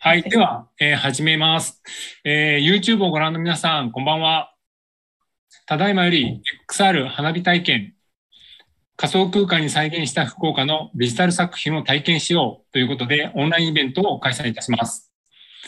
はい。では、始めます。YouTube をご覧の皆さん、こんばんは。ただいまより XR 花火体験、仮想空間に再現した福岡のデジタル作品を体験しようということで、オンラインイベントを開催いたします。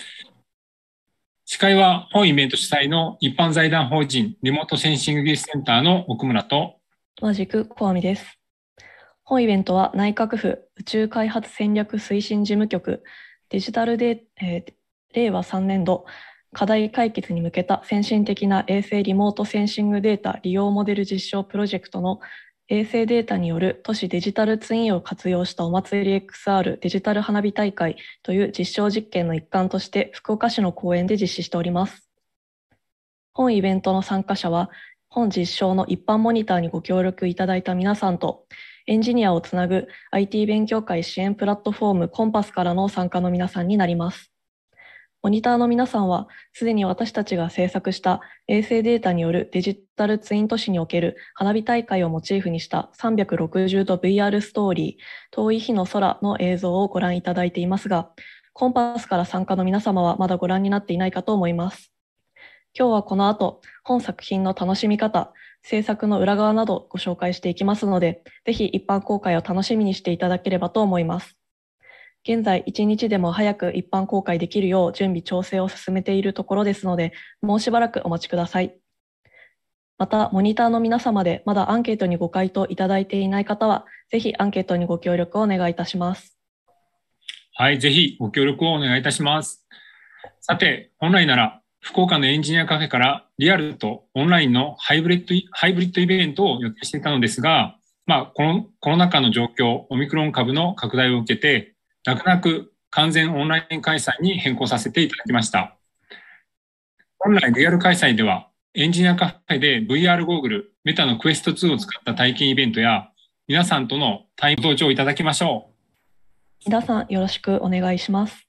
司会は本イベント主催の一般財団法人リモートセンシング技術センターの奥村と、 同じく小網です。本イベントは内閣府宇宙開発戦略推進事務局デジタルで、令和3年度課題解決に向けた先進的な衛星リモートセンシングデータ利用モデル実証プロジェクトの衛星データによる都市デジタルツインを活用したお祭り XR デジタル花火大会という実証実験の一環として福岡市の公園で実施しております。本イベントの参加者は本実証の一般モニターにご協力いただいた皆さんとエンジニアをつなぐ IT 勉強会支援プラットフォームコンパスからの参加の皆さんになります。モニターの皆さんは、すでに私たちが制作した衛星データによるデジタルツイン都市における花火大会をモチーフにした360度 VR ストーリー、遠い日の空の映像をご覧いただいていますが、コンパスから参加の皆様はまだご覧になっていないかと思います。今日はこの後、本作品の楽しみ方、制作の裏側などご紹介していきますので、ぜひ一般公開を楽しみにしていただければと思います。現在、1日でも早く一般公開できるよう準備調整を進めているところですので、もうしばらくお待ちください。また、モニターの皆様でまだアンケートにご回答いただいていない方は、ぜひアンケートにご協力をお願いいたします。 はい、ぜひご協力をお願いいたします。さて、本来なら、福岡のエンジニアカフェからリアルとオンラインのハイブリッドイベントを予定していたのですが、このコロナ禍の状況、オミクロン株の拡大を受けて、泣く泣く完全オンライン開催に変更させていただきました。本来リアル開催では、エンジニアカフェで VR ゴーグル、メタのクエスト2を使った体験イベントや、皆さんとの対面登場いただきましょう。 皆さんよろしくお願いします。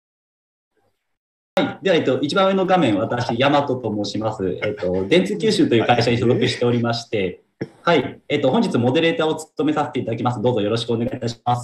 はい、では、一番上の画面、私、大和と申します。電通九州という会社に所属しておりまして、はい、本日モデレーターを務めさせていただきます。どうぞよろしくお願いいたします。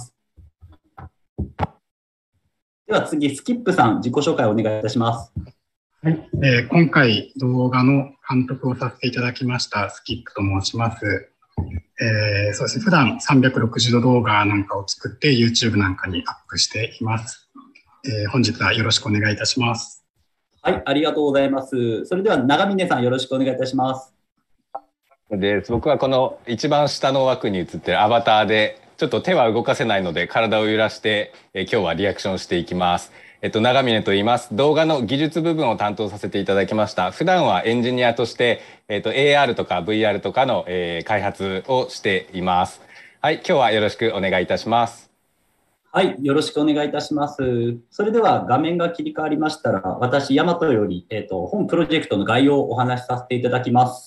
では次、スキップさん、自己紹介をお願いいたします。 はい、今回動画の監督をさせていただきましたスキップと申します。そうですね、普段360度動画なんかを作って YouTube なんかにアップしています。本日はよろしくお願いいたします。 はい、ありがとうございます。それでは長峰さんよろしくお願いいたします。 僕はこの一番下の枠に映っているアバターでちょっと手は動かせないので体を揺らして、今日はリアクションしていきます。長峰と言います。動画の技術部分を担当させていただきました。普段はエンジニアとして、AR とか VR とかの、開発をしています。はい、今日はよろしくお願いいたします。 はい、よろしくお願いいたします。それでは画面が切り替わりましたら、私、大和より、本プロジェクトの概要をお話しさせていただきます。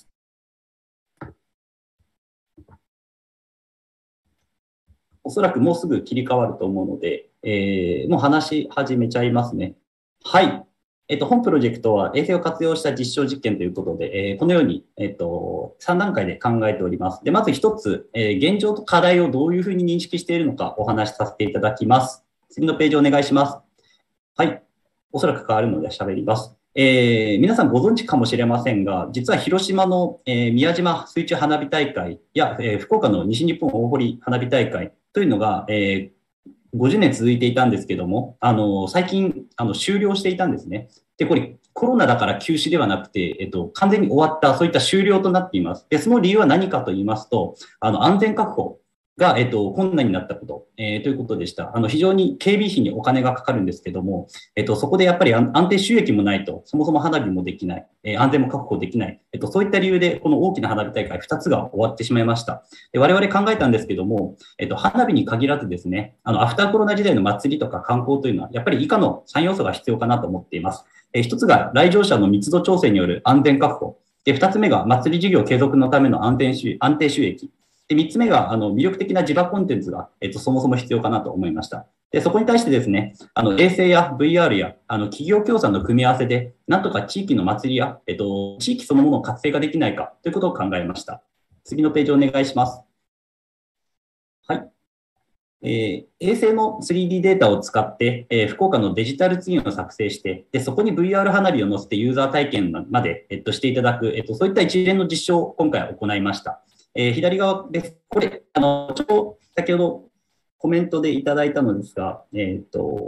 おそらくもうすぐ切り替わると思うので、もう話し始めちゃいますね。はい。本プロジェクトは衛星を活用した実証実験ということで、このように、3段階で考えております。で、まず一つ、現状と課題をどういうふうに認識しているのかお話しさせていただきます。次のページお願いします。はい。おそらく変わるので喋ります。皆さんご存知かもしれませんが、実は広島の、宮島水中花火大会や、福岡の西日本大堀花火大会というのが、50年続いていたんですけども、最近終了していたんですね。で、これコロナだから休止ではなくて、完全に終わった、そういった終了となっています。で、その理由は何かと言いますと、安全確保が、困難になったこと、ということでした。非常に警備費にお金がかかるんですけども、そこでやっぱり安定収益もないと、そもそも花火もできない、安全も確保できない、そういった理由で、この大きな花火大会2つが終わってしまいました。で、我々考えたんですけども、花火に限らずですね、アフターコロナ時代の祭りとか観光というのは、やっぱり以下の3要素が必要かなと思っています。1つが来場者の密度調整による安全確保。で、2つ目が祭り事業継続のための安定収益。で、3つ目が、魅力的な地場コンテンツが、そもそも必要かなと思いました。で、そこに対してですね、衛星や VR や、企業協賛の組み合わせで、なんとか地域の祭りや、地域そのものを活性化できないかということを考えました。次のページお願いします。はい。 衛星の 3D データを使って、福岡のデジタルツインを作成して、で、そこに VR 花火を載せてユーザー体験まで、していただく、そういった一連の実証を今回行いました。左側です。これ、ちょっと先ほどコメントでいただいたのですが、衛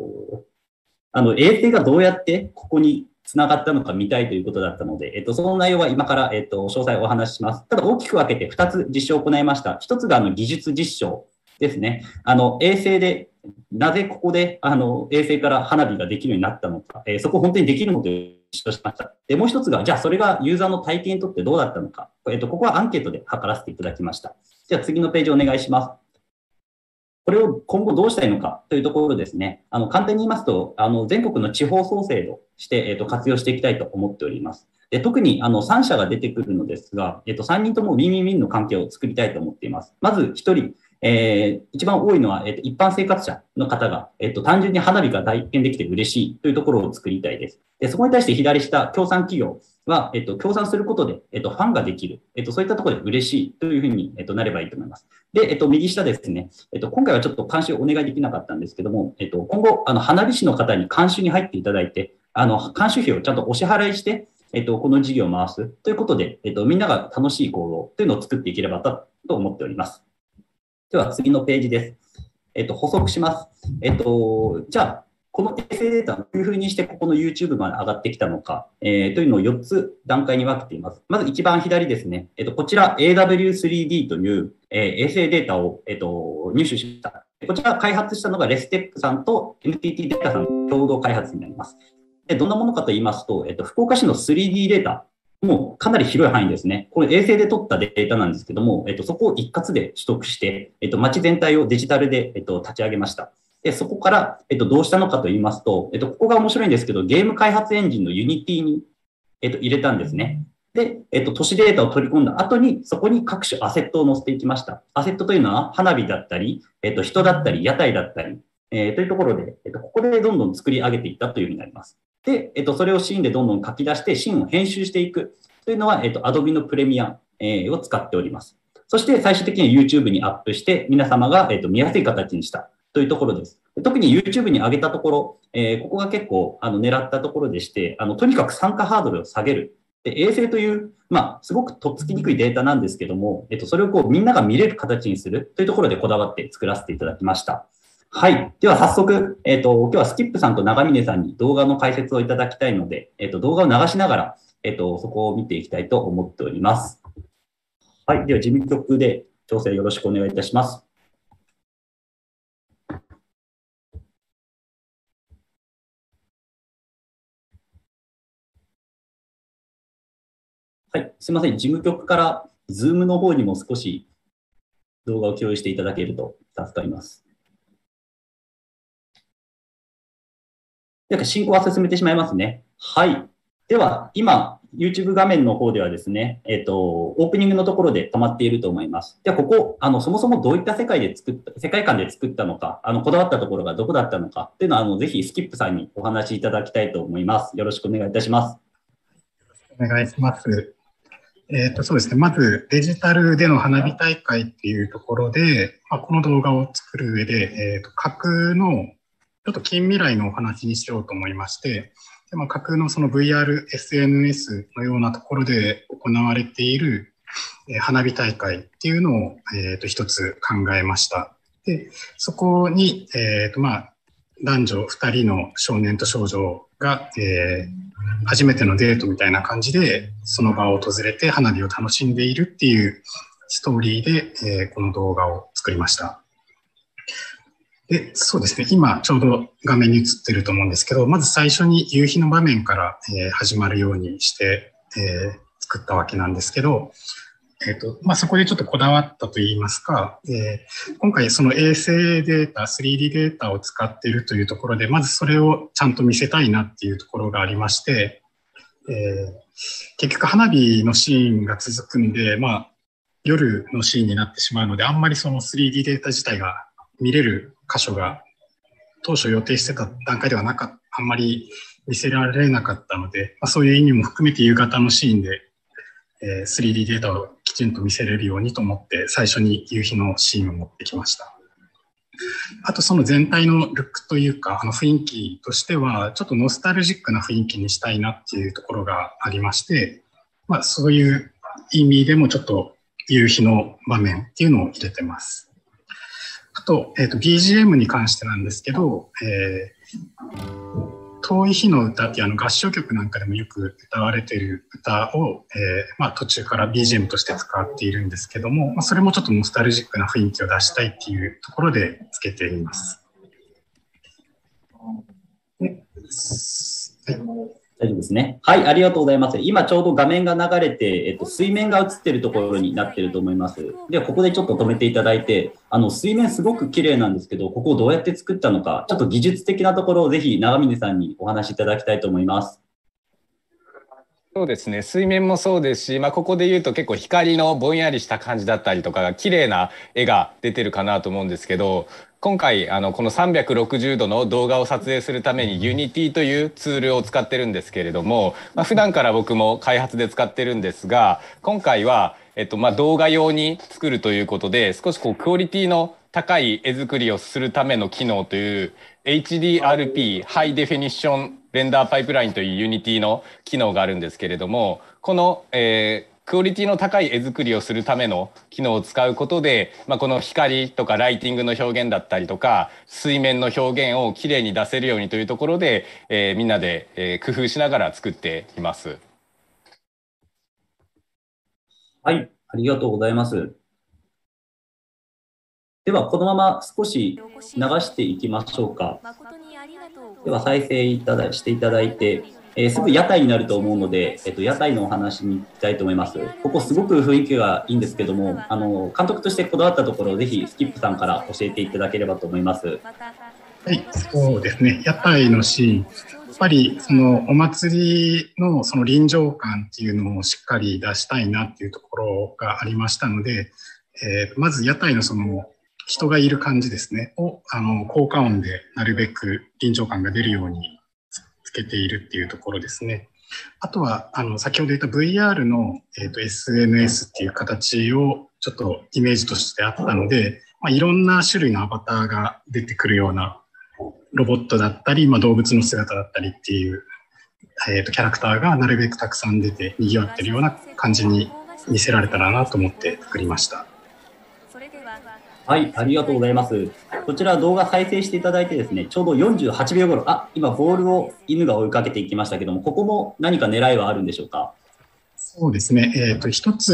星がどうやってここにつながったのか見たいということだったので、その内容は今から、詳細をお話しします。ただ大きく分けて2つ実証を行いました。1つが技術実証ですね。衛星で、なぜここで、衛星から花火ができるようになったのか、そこ本当にできるのと実証しました。で、もう一つが、じゃあそれがユーザーの体験にとってどうだったのか。ここはアンケートで測らせていただきました。じゃあ次のページお願いします。これを今後どうしたいのかというところですね。簡単に言いますと、全国の地方創生として、活用していきたいと思っております。で、特に3社が出てくるのですが、3人ともウィンウィンウィンの関係を作りたいと思っています。まず1人、一番多いのは、一般生活者の方が、単純に花火が体験できて嬉しいというところを作りたいです。で、そこに対して左下、協賛企業は、協賛することで、ファンができる。そういったところで嬉しいというふうに、なればいいと思います。で、右下ですね。今回はちょっと監修お願いできなかったんですけども、今後、花火師の方に監修に入っていただいて、監修費をちゃんとお支払いして、この事業を回すということで、みんなが楽しい行動というのを作っていければと思っております。では次のページです。補足します。じゃあ、この衛星データをどういうふうにしてここの YouTube まで上がってきたのか、というのを4つ段階に分けています。まず一番左ですね。こちら AW3D という、衛星データを、入手しました。こちら開発したのがレステップさんと NTT データさんの共同開発になります。で、どんなものかと言いますと、福岡市の 3D データ、もうかなり広い範囲ですね。これ衛星で取ったデータなんですけども、そこを一括で取得して、街全体をデジタルで、立ち上げました。で、そこから、どうしたのかと言いますと、ここが面白いんですけど、ゲーム開発エンジンの Unity に、入れたんですね。で、都市データを取り込んだ後に、そこに各種アセットを載せていきました。アセットというのは、花火だったり、人だったり、屋台だったり、というところで、ここでどんどん作り上げていったというふうになります。で、それをシーンでどんどん書き出して、シーンを編集していくというのは、Adobe のプレミアを使っております。そして、最終的に YouTube にアップして、皆様が、見やすい形にしたというところです。特に YouTube に上げたところ、ここが結構、狙ったところでして、とにかく参加ハードルを下げる。で、衛星という、すごくとっつきにくいデータなんですけども、それをみんなが見れる形にするというところでこだわって作らせていただきました。はい。では早速、今日はスキップさんと長峰さんに動画の解説をいただきたいので、動画を流しながら、そこを見ていきたいと思っております。はい。では事務局で調整よろしくお願いいたします。はい。すみません。事務局から Zoom の方にも少し動画を共有していただけると助かります。進行は進めてしまいますね。はい。では、今、YouTube 画面の方ではですね、オープニングのところで止まっていると思います。では、ここ、そもそもどういった世界観で作ったのか、こだわったところがどこだったのかっていうのは、ぜひスキップさんにお話しいただきたいと思います。よろしくお願いいたします。 お願いします。そうですね。まず、デジタルでの花火大会っていうところで、この動画を作る上で、架空のちょっと近未来のお話にしようと思いまして、で架空のその VR、SNS のようなところで行われている花火大会っていうのを、一つ考えました。で、そこに、男女2人の少年と少女が、初めてのデートみたいな感じで、その場を訪れて花火を楽しんでいるっていうストーリーで、この動画を作りました。で、そうですね。今、ちょうど画面に映ってると思うんですけど、まず最初に夕日の場面から、始まるようにして、作ったわけなんですけど、そこでちょっとこだわったといいますか、今回その衛星データ、3D データを使っているというところで、まずそれをちゃんと見せたいなっていうところがありまして、結局花火のシーンが続くんで、夜のシーンになってしまうので、あんまりその 3D データ自体が見れる箇所が当初予定してた段階ではあんまり見せられなかったので、そういう意味も含めて夕方のシーンで、3D データをきちんと見せれるようにと思って最初に夕日のシーンを持ってきました。 あとその全体のルックというか、雰囲気としては、ちょっとノスタルジックな雰囲気にしたいなっていうところがありまして、そういう意味でもちょっと夕日の場面っていうのを入れてます。あと、BGM に関してなんですけど、遠い日の歌っていう合唱曲なんかでもよく歌われている歌を、途中から BGM として使っているんですけども、それもちょっとノスタルジックな雰囲気を出したいっていうところでつけています。 大丈夫ですね。はい、ありがとうございます。今ちょうど画面が流れて、水面が映っているところになっていると思います。では、ここでちょっと止めていただいて、水面すごく綺麗なんですけど、ここをどうやって作ったのか、ちょっと技術的なところをぜひ長峰さんにお話しいただきたいと思います。 そうですね。水面もそうですし、ここで言うと結構光のぼんやりした感じだったりとか、綺麗な絵が出てるかなと思うんですけど、今回この360度の動画を撮影するために Unity というツールを使ってるんですけれども、普段から僕も開発で使ってるんですが、今回は動画用に作るということで、少しクオリティの高い絵作りをするための機能という HDRP ハイデフィニッションレンダーパイプラインという Unity の機能があるんですけれども、この、クオリティの高い絵作りをするための機能を使うことで、この光とかライティングの表現だったりとか水面の表現をきれいに出せるようにというところで、みんなで、工夫しながら作っています。 はい、ありがとうございます。では、このまま少し流していきましょうか。では、再生していただいて、すぐ屋台になると思うので、屋台のお話に行きたいと思います。ここすごく雰囲気がいいんですけども、監督としてこだわったところをぜひスキップさんから教えていただければと思います。 はい、そうですね。屋台のシーン、やっぱりそのお祭りのその臨場感っていうのをしっかり出したいなっていうところがありましたので、まず屋台のその人がいる感じですねを効果音でなるべく臨場感が出るようにつけているっていうところですね。あとは先ほど言った VR の、SNS っていう形をちょっとイメージとしてあったので、いろんな種類のアバターが出てくるようなロボットだったり、動物の姿だったりっていう、キャラクターがなるべくたくさん出て賑わってるような感じに見せられたらなと思って作りました。 はい、ありがとうございます。こちら動画再生していただいてですね、ちょうど48秒頃、今ボールを犬が追いかけていきましたけども、ここも何か狙いはあるんでしょうか？ そうですね。一つ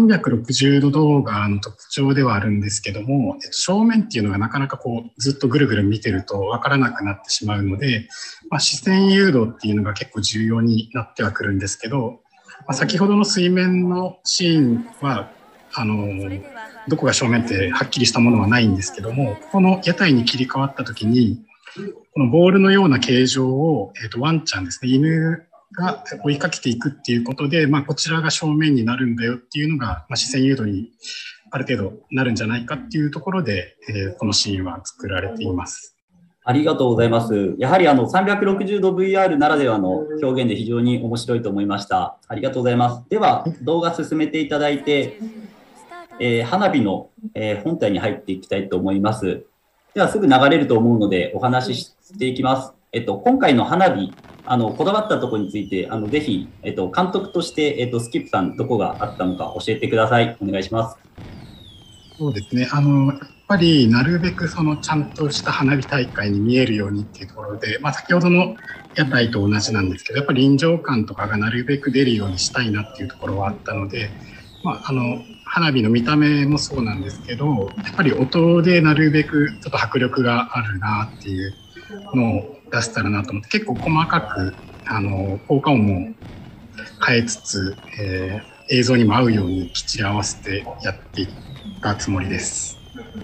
360度動画の特徴ではあるんですけども、正面っていうのがなかなかずっとぐるぐる見てると分からなくなってしまうので、視線誘導っていうのが結構重要になってはくるんですけど、先ほどの水面のシーンはどこが正面ってはっきりしたものはないんですけども、この屋台に切り替わった時にこのボールのような形状を、ワンちゃんですね、犬が追いかけていくっていうことで、こちらが正面になるんだよっていうのが、視線誘導にある程度なるんじゃないかっていうところで、このシーンは作られています。 ありがとうございます。やはり360度 VR ならではの表現で非常に面白いと思いました。ありがとうございます。では動画進めていただいて、花火の、本体に入っていきたいと思います。ではすぐ流れると思うのでお話ししていきます。今回の花火こだわったところについてぜひ、監督として、スキップさんどこがあったのか教えてください。お願いします。 そうですね。やっぱりなるべくちゃんとした花火大会に見えるようにっていうところで、先ほどの屋台と同じなんですけど、やっぱり臨場感とかがなるべく出るようにしたいなっていうところはあったので、花火の見た目もそうなんですけど、やっぱり音でなるべくちょっと迫力があるなっていうのを出せたらなと思って、結構細かく効果音も変えつつ、映像にも合うようにきっちり合わせてやっていったつもりです。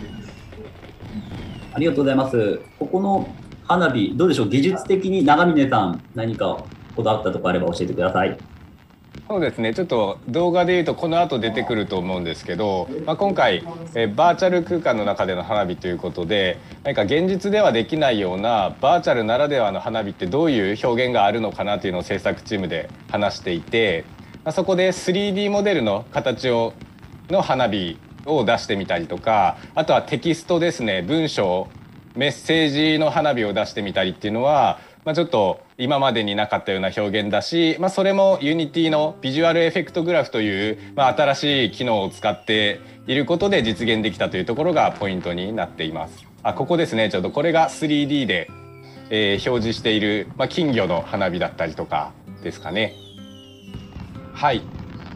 ありがとうございます。ここの花火どうでしょう、技術的に長峰さん何かこだわったところあれば教えてください。 そうですね、ちょっと動画でいうとこの後出てくると思うんですけど、今回バーチャル空間の中での花火ということで、何か現実ではできないようなバーチャルならではの花火ってどういう表現があるのかなというのを制作チームで話していて、そこで 3D モデルの形の花火を出してみたりとか、あとはテキストですね、文章、メッセージの花火を出してみたりっていうのは、ちょっと今までになかったような表現だし、それも Unity のビジュアルエフェクトグラフという、新しい機能を使っていることで実現できたというところがポイントになっています。ここですね、ちょっとこれが 3D で、表示している、金魚の花火だったりとかですかね。はい。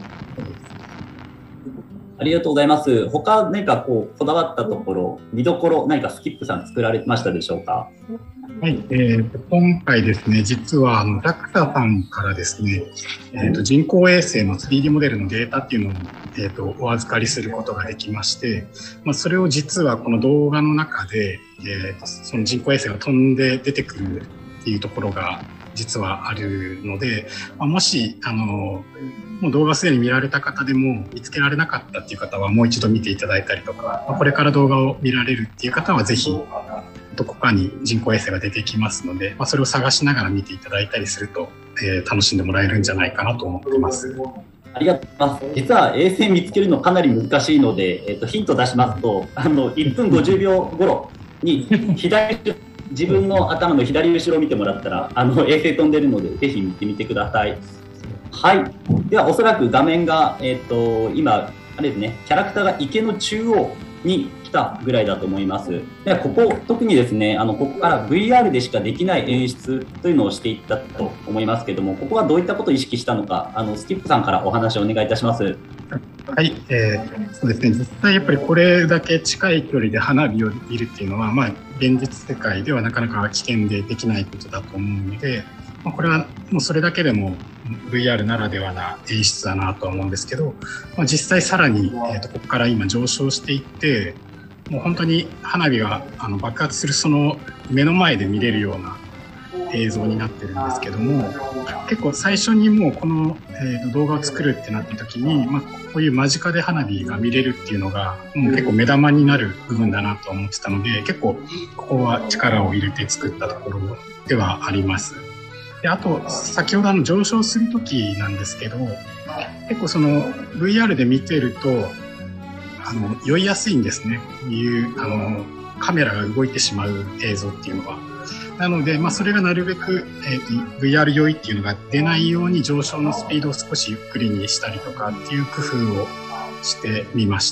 ありがとうございます。他何かこだわったところ、見どころ、何かスキップさん作られましたでしょうか？ はい、今回ですね、実はJAXA さんからですね、人工衛星の 3D モデルのデータっていうのを、お預かりすることができまして、それを実はこの動画の中で、その人工衛星が飛んで出てくるっていうところが実はあるので、もしもう動画すでに見られた方でも見つけられなかったっていう方はもう一度見ていただいたりとか、これから動画を見られるっていう方はぜひどこかに人工衛星が出てきますので、それを探しながら見ていただいたりすると、楽しんでもらえるんじゃないかなと思ってます。 ありがとうございます。実は衛星見つけるのかなり難しいので、ヒント出しますと、1分50秒頃に自分の頭の左後ろを見てもらったら衛星飛んでるのでぜひ見てみてください。はい。ではおそらく画面が、今あれですね、キャラクターが池の中央に来たぐらいだと思います。ではここ特にですね、ここから VR でしかできない演出というのをしていったと思いますけども、ここはどういったことを意識したのか、スキップさんからお話をお願いいたします。 はい、そうですね、実際やっぱりこれだけ近い距離で花火を見るっていうのは、現実世界ではなかなか危険でできないことだと思うので、これはもうそれだけでも VR ならではな演出だなとは思うんですけど、実際さらに、ここから今上昇していって、もう本当に花火が爆発するその目の前で見れるような映像になってるんですけども、結構最初にもうこの、動画を作るってなった時に、こういう間近で花火が見れるっていうのがもう結構目玉になる部分だなと思ってたので、結構ここは力を入れて作ったところではあります。で、あと先ほど上昇する時なんですけど、結構その VR で見てると酔いやすいんですね。こういうカメラが動いてしまう映像っていうのは。なので、それがなるべく、VR 酔いっていうのが出ないように上昇のスピードを少しゆっくりにしたりとかっていう工夫をしてみました。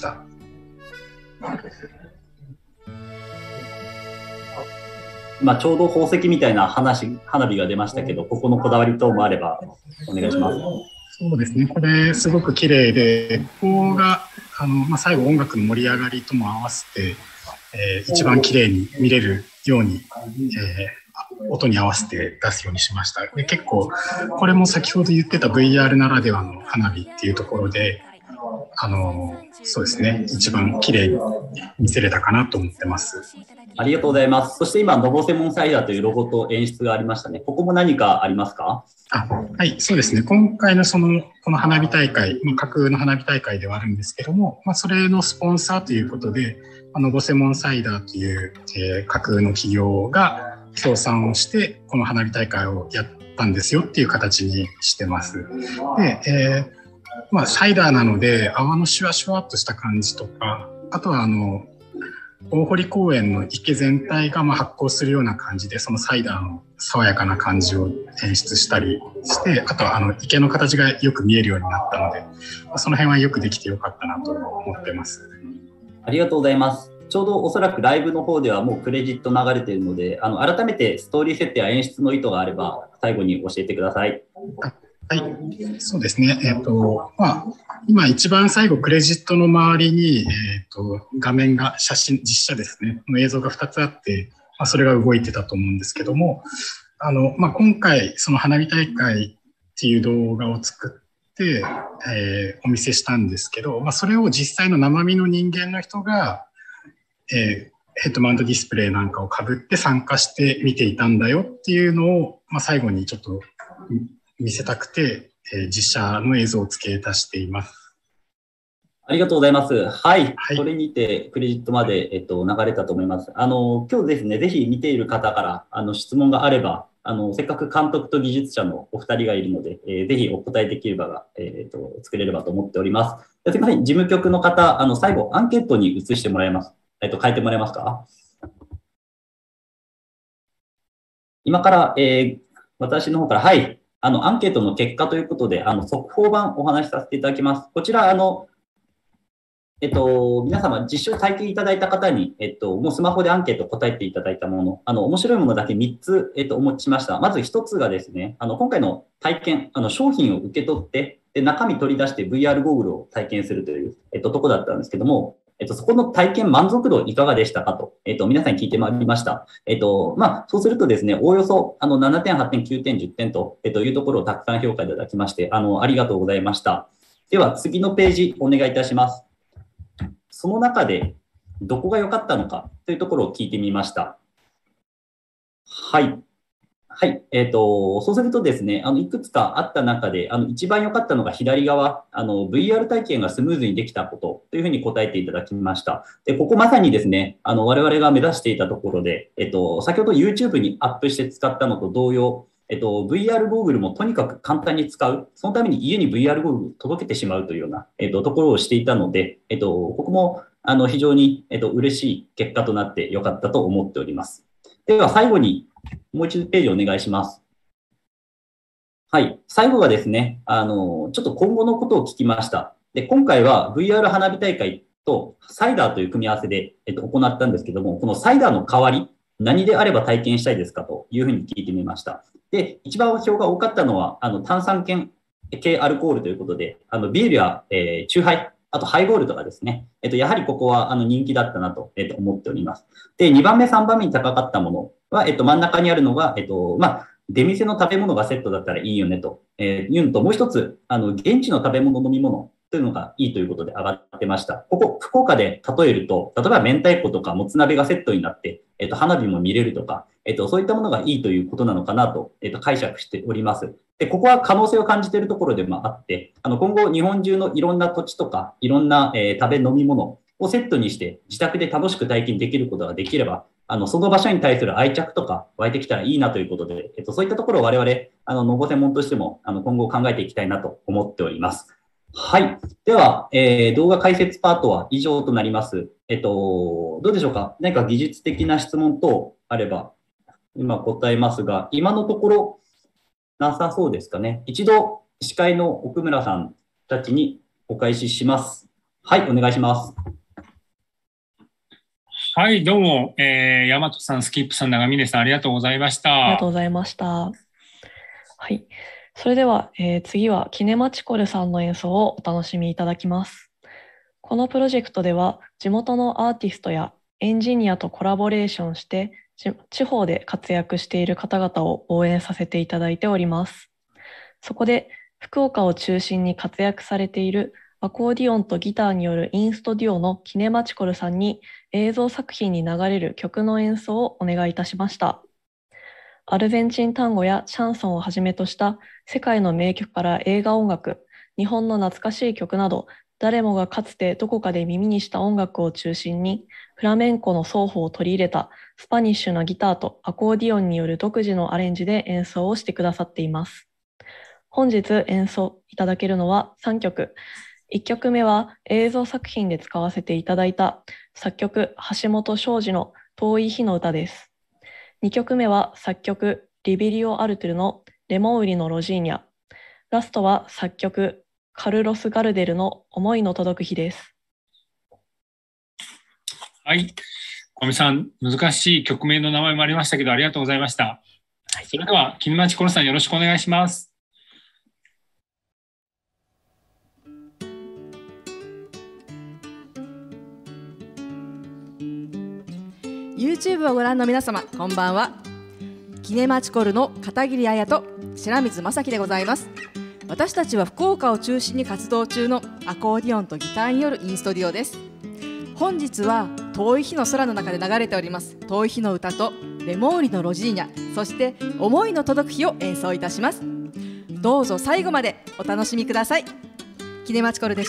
ちょうど宝石みたいな花火が出ましたけど、ここのこだわり等もあればお願いします。 そうですね、これすごく綺麗で、ここが最後音楽の盛り上がりとも合わせて、一番綺麗に見れるように、音に合わせて出すようにしました。で、結構これも先ほど言ってた VR ならではの花火っていうところで、そうですね、一番綺麗に見せれたかなと思ってます。 ありがとうございます。そして今、のぼせもんサイダーというロゴと演出がありましたね。ここも何かありますか？ はい、そうですね。今回のこの花火大会、架空の花火大会ではあるんですけども、それのスポンサーということで、のぼせもんサイダーという、架空の企業が協賛をして、この花火大会をやったんですよっていう形にしてます。で、サイダーなので泡のシュワシュワっとした感じとか、あとは大堀公園の池全体が発光するような感じで、そのサイダーの爽やかな感じを演出したりして、あとは池の形がよく見えるようになったので、その辺はよくできてよかったなと思ってます。 ありがとうございます。ちょうどおそらくライブの方ではもうクレジット流れているので、改めてストーリー設定や演出の意図があれば最後に教えてください。 はい、そうですね。今一番最後クレジットの周りに、画面が実写ですね、の映像が2つあって、それが動いてたと思うんですけども、今回その花火大会っていう動画を作って、お見せしたんですけど、それを実際の生身の人間の人が、ヘッドマウントディスプレイなんかをかぶって参加して見ていたんだよっていうのを、最後にちょっと見せたくて、実写の映像を付け足しています。 ありがとうございます。はい。これにてクレジットまで、流れたと思います。今日ですね、ぜひ見ている方から質問があれば、せっかく監督と技術者のお二人がいるので、ぜひお答えできる場が、作れればと思っております。 すみません、事務局の方、最後、アンケートに移してもらえます。変えてもらえますか？今から、私の方から、はい、アンケートの結果ということで、速報版お話しさせていただきます。こちら、皆様、実証体験いただいた方に、もうスマホでアンケート答えていただいたもの、面白いものだけ3つ、お持ちしました。まず1つがですね、今回の体験、商品を受け取って、で、中身取り出して VR ゴーグルを体験するという、とこだったんですけども、そこの体験満足度いかがでしたかと、皆さんに聞いてまいりました。そうするとですね、おおよそ、7点、8点、9点、10点と、いうところをたくさん評価いただきまして、ありがとうございました。では、次のページ、お願いいたします。その中で、どこが良かったのかというところを聞いてみました。はい。はい。そうするとですね、いくつかあった中で、一番良かったのが左側、VR 体験がスムーズにできたことというふうに答えていただきました。で、ここまさにですね、我々が目指していたところで、先ほど YouTube にアップして使ったのと同様、VR ゴーグルもとにかく簡単に使う。そのために家に VR ゴーグルを届けてしまうというような、ところをしていたので、ここも、非常に、嬉しい結果となって良かったと思っております。では、最後に、もう一度ページお願いします。はい。最後がですね、ちょっと今後のことを聞きました。で、今回は VR 花火大会とサイダーという組み合わせで、行ったんですけども、このサイダーの代わり、何であれば体験したいですかというふうに聞いてみました。で、一番票が多かったのは、炭酸系アルコールということで、ビールや、チューハイ、あとハイボールとかですね。やはりここは人気だったなと、思っております。で、2番目、3番目に高かったものは、真ん中にあるのが、出店の食べ物がセットだったらいいよねと、いうのと、もう一つ、現地の食べ物、飲み物というのがいいということで上がってました。ここ、福岡で例えると、例えば明太子とかもつ鍋がセットになって、花火も見れるとか、そういったものがいいということなのかなと、解釈しております。で、ここは可能性を感じているところでもあって、今後日本中のいろんな土地とか、いろんな、食べ飲み物をセットにして自宅で楽しく体験できることができれば、その場所に対する愛着とか湧いてきたらいいなということで、そういったところを我々、農業専門としても、今後考えていきたいなと思っております。はい。では、動画解説パートは以上となります。どうでしょうか？何か技術的な質問等あれば、今答えますが、今のところなさそうですかね。一度、司会の奥村さんたちにお返しします。はい、お願いします。 はい、どうも、大和さん、スキップさん、長峰さん、ありがとうございました。 ありがとうございました。はい。それでは、次はキネマチコルさんの演奏をお楽しみいただきます。このプロジェクトでは、地元のアーティストやエンジニアとコラボレーションして、地方で活躍している方々を応援させていただいております。そこで、福岡を中心に活躍されているアコーディオンとギターによるインストデュオのキネマチコルさんに映像作品に流れる曲の演奏をお願いいたしました。アルゼンチン単語やシャンソンをはじめとした世界の名曲から映画音楽、日本の懐かしい曲など、誰もがかつてどこかで耳にした音楽を中心に、フラメンコの奏法を取り入れたスパニッシュなギターとアコーディオンによる独自のアレンジで演奏をしてくださっています。本日演奏いただけるのは3曲。1曲目は映像作品で使わせていただいた作曲橋本昌司の遠い日の歌です。2曲目は作曲リビリオ・アルトゥルのレモウリのロジーニャ。ラストは作曲カルロス・ガルデルの思いの届く日です。 はい。小見さん、難しい曲名の名前もありましたけど、ありがとうございました。はい、それでは、キネマチコルさんよろしくお願いします。 YouTube をご覧の皆様、こんばんは。キネマチコルの片桐彩と白水正樹でございます。私たちは福岡を中心に活動中のアコーディオンとギターによるインストデュオです。本日は遠い日の空の中で流れております遠い日の歌とレモーリのロジーニャ、そして思いの届く日を演奏いたします。どうぞ最後までお楽しみください。キネマチコルでした。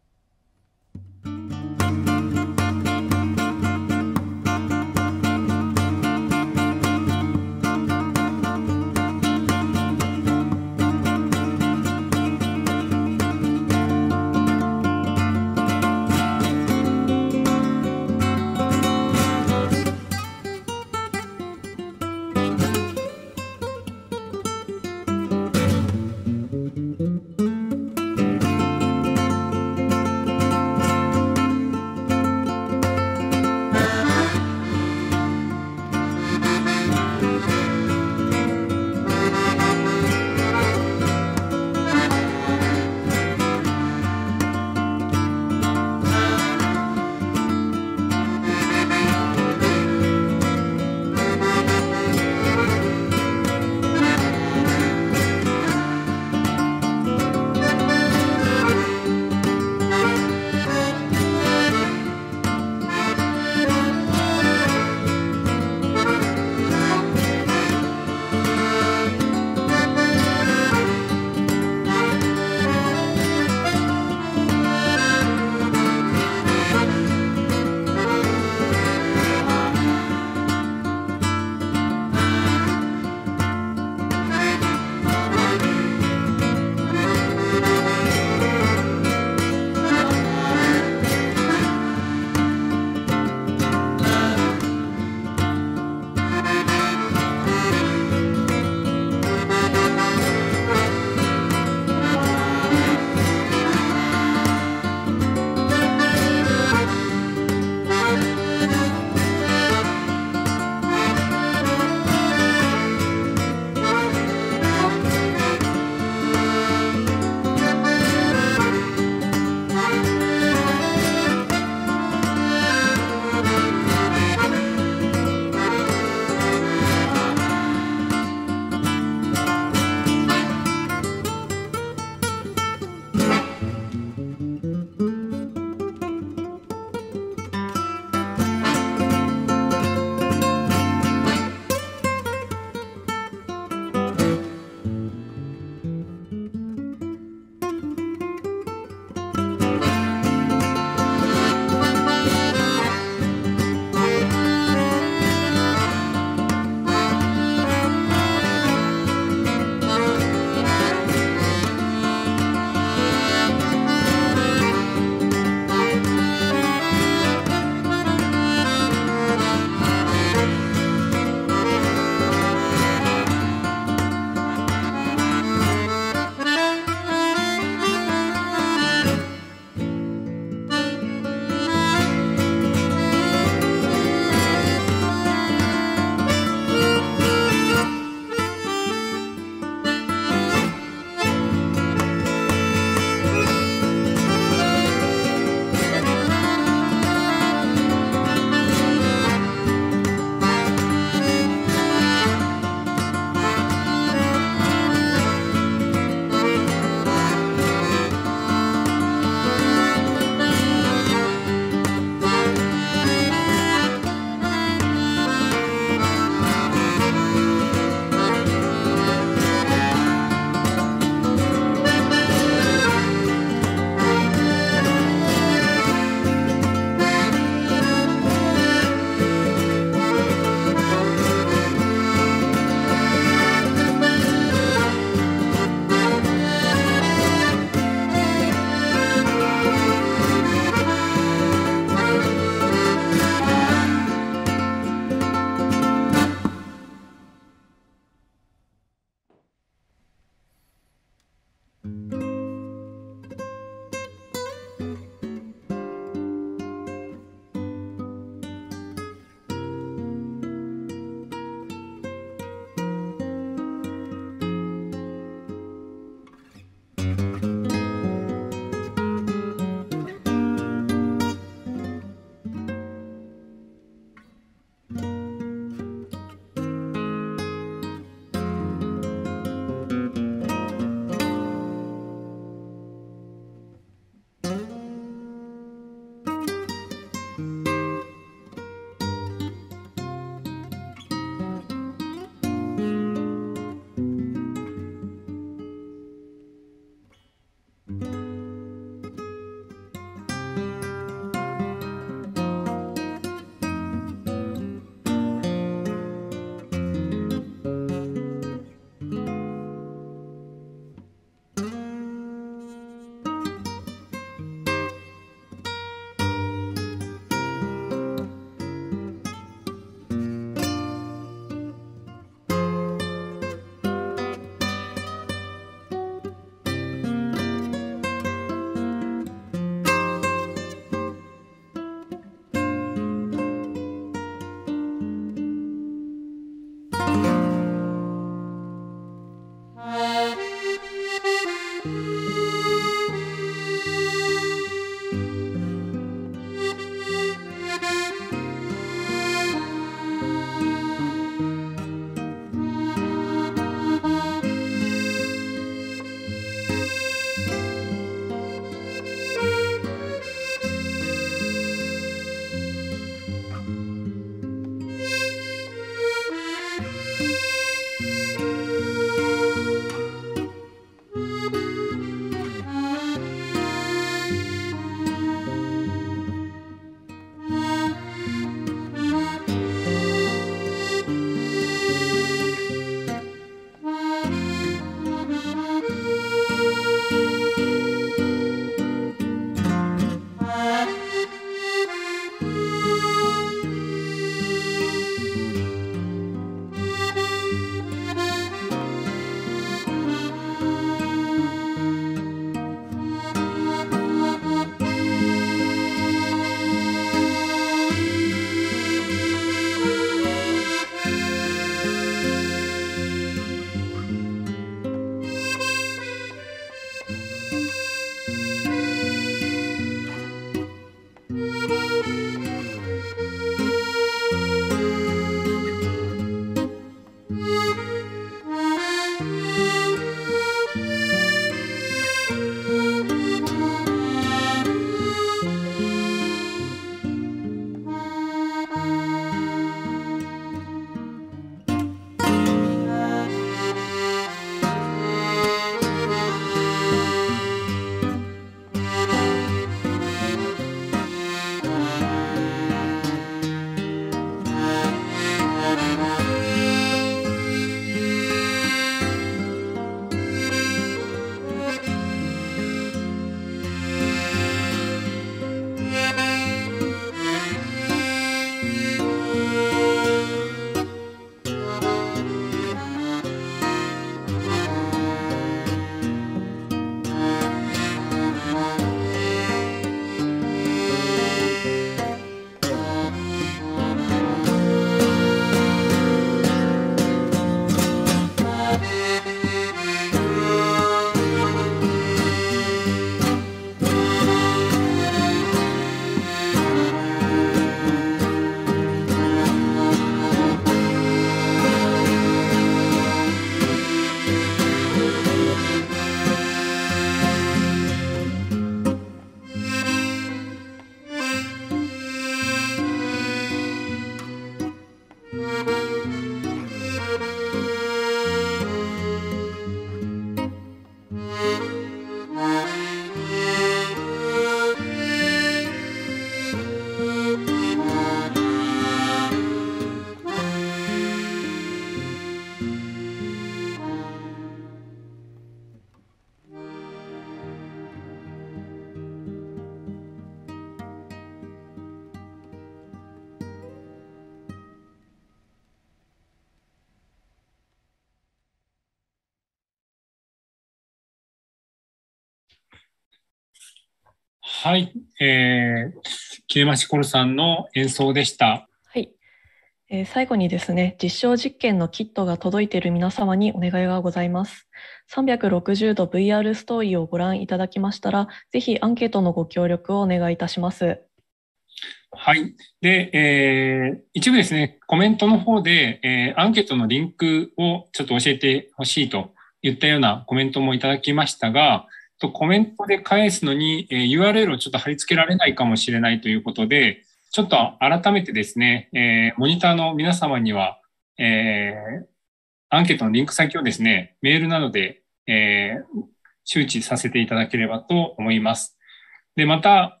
はい、キネマチコルさんの演奏でした。 はい、最後にですね、実証実験のキットが届いている皆様にお願いがございます。360度 VR ストーリーをご覧いただきましたら、ぜひアンケートのご協力をお願いいたします。 はい。で、一部ですね、コメントの方で、アンケートのリンクをちょっと教えてほしいといったようなコメントもいただきましたが、コメントで返すのに、URL をちょっと貼り付けられないかもしれないということで、ちょっと改めてですね、モニターの皆様には、アンケートのリンク先をですね、メールなどで、周知させていただければと思います。で、また、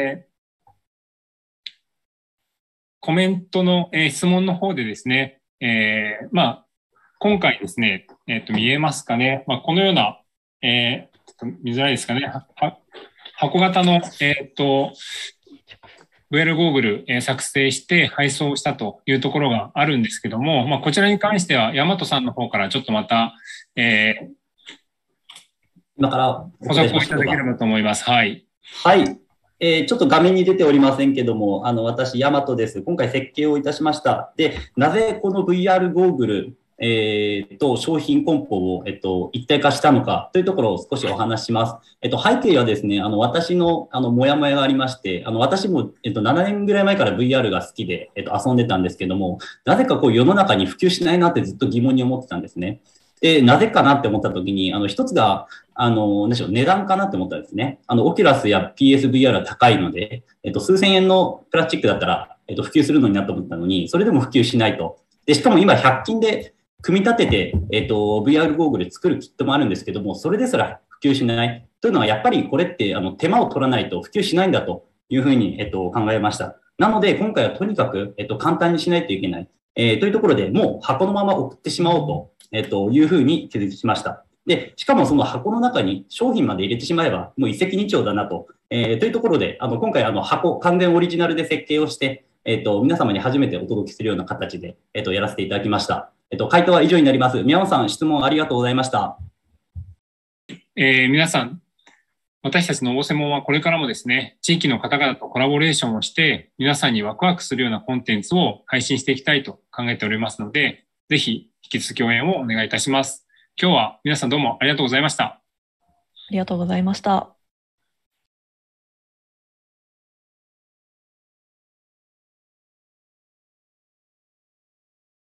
コメントの、質問の方でですね、今回ですね、見えますかね。このような、見づらいですかね。箱型の、VR ゴーグル、作成して配送したというところがあるんですけども、こちらに関しては、大和さんの方からちょっとまた、 今から補足をいただければと思います。はい。 はい。ちょっと画面に出ておりませんけども、私、大和です。今回設計をいたしました。で、なぜこの VR ゴーグル、と商品梱包を、一体化したのかというところを少しお話しします。背景はですね、私の、モヤモヤがありまして、私も、7年ぐらい前から VR が好きで、遊んでたんですけども、なぜかこう世の中に普及しないなってずっと疑問に思ってたんですね。で、なぜかなって思った時に、一つが、何でしょう、値段かなって思ったんですね。オキュラスや PSVR は高いので、数千円のプラスチックだったら、普及するのになと思ったのに、それでも普及しないと。で、しかも今、100均で組み立てて、VR ゴーグル作るキットもあるんですけども、それですら普及しない。というのは、やっぱりこれって、手間を取らないと普及しないんだというふうに、考えました。なので、今回はとにかく、簡単にしないといけない。というところで、もう箱のまま送ってしまおうと。いうふうに気づきました。で、しかもその箱の中に商品まで入れてしまえば、もう一石二鳥だなと。というところで、今回箱、完全オリジナルで設計をして、皆様に初めてお届けするような形で、やらせていただきました。回答は以上になります。宮本さん、質問ありがとうございました。 皆さん、私たちの大専門はこれからもですね、地域の方々とコラボレーションをして、皆さんにワクワクするようなコンテンツを配信していきたいと考えておりますので、ぜひ、引き続き共演をお願いいたします。今日は皆さんどうもありがとうございました。 ありがとうございました。